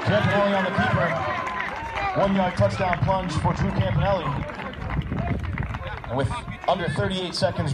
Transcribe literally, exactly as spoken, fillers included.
Campanale on the keeper. One-yard touchdown plunge for Drew Campanale. And with under thirty-eight seconds